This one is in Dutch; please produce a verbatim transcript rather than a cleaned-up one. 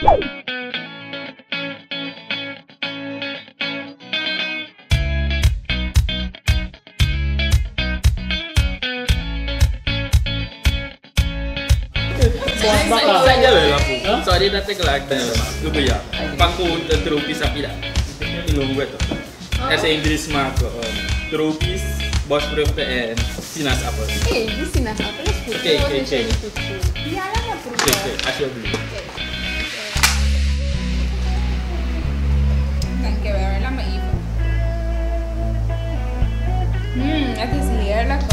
Saja loh lampu. Soalnya datang ke lagi. Lupa ya. Pangku terupis api dah. Minum gue tuh. Bahasa Inggris mah kok. Terupis, bos berapa and sinas apa? Eh, di sinas apa? Oke, oke, oke. Iya lah, bro. Oke, oke. Asyik beli. Kan que ver la maíz. Hmm, aquí sí era la